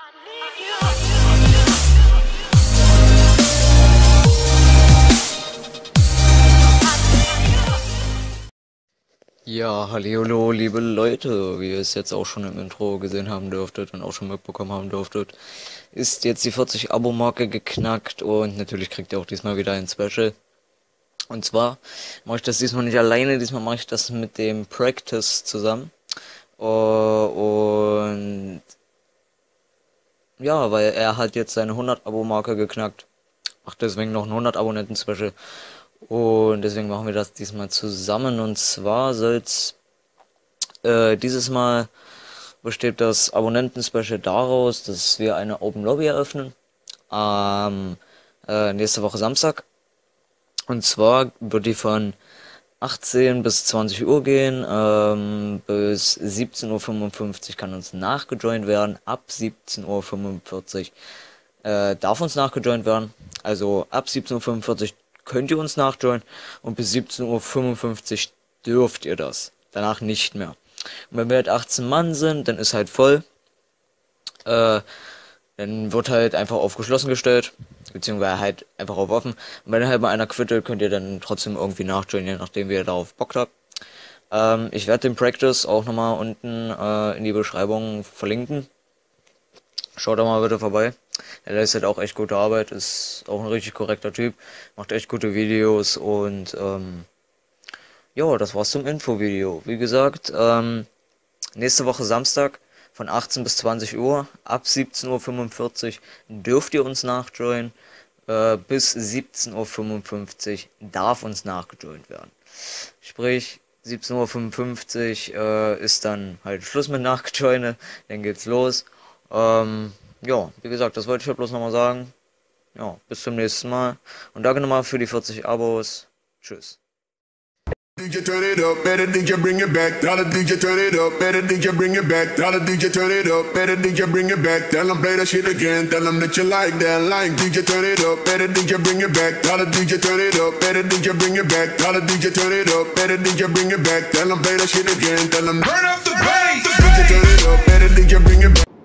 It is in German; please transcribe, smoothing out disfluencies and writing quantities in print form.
Ja, hallihallo, liebe Leute, wie ihr es jetzt auch schon im Intro gesehen haben dürftet und auch schon mitbekommen haben dürftet, ist jetzt die 40 Abo-Marke geknackt und natürlich kriegt ihr auch diesmal wieder ein Special. Und zwar mache ich das diesmal nicht alleine, diesmal mache ich das mit dem Practice zusammen. Und ja, weil er hat jetzt seine 100 Abo-Marke geknackt, macht deswegen noch ein 100 Abonnenten-Special. Und deswegen machen wir das diesmal zusammen. Und zwar soll's dieses Mal besteht das Abonnenten-Special daraus, dass wir eine Open Lobby eröffnen am nächste Woche Samstag. Und zwar wird die von 18 bis 20 Uhr gehen, bis 17:55 Uhr kann uns nachgejoint werden, ab 17:45 Uhr darf uns nachgejoint werden, also ab 17:45 Uhr könnt ihr uns nachjoinen und bis 17:55 Uhr dürft ihr das, danach nicht mehr. Und wenn wir halt 18 Mann sind, dann ist halt voll, dann wird halt einfach auf geschlossen gestellt, beziehungsweise halt einfach auf offen. Und wenn halt mal einer quittet, könnt ihr dann trotzdem irgendwie nachjoinen, je nachdem wie ihr darauf Bock habt. Ich werde den Practice auch nochmal unten in die Beschreibung verlinken. Schaut da mal bitte vorbei. Er leistet auch echt gute Arbeit, ist auch ein richtig korrekter Typ, macht echt gute Videos und ja, das war's zum Infovideo. Wie gesagt, nächste Woche Samstag von 18 bis 20 Uhr, ab 17:45 Uhr dürft ihr uns nachjoinen, bis 17:55 Uhr darf uns nachgejoint werden. Sprich, 17:55 Uhr ist dann halt Schluss mit Nachgejoine, dann geht's los. Ja, wie gesagt, das wollte ich halt bloß nochmal sagen. Ja, bis zum nächsten Mal. Und danke nochmal für die 40 Abos. Tschüss. DJ turn it up, better DJ bring it back. Tell the DJ turn it up, better DJ bring it back. Tell the DJ turn it up, better DJ bring it back. Tell them play that shit again, tell them that you like that line. DJ turn it up, better DJ bring it back. Tell the DJ turn it up, better DJ bring it back. Tell the DJ turn it up, better DJ bring it back. Tell them play that shit again, tell them turn up the bass. DJ turn it up, better DJ bring it back.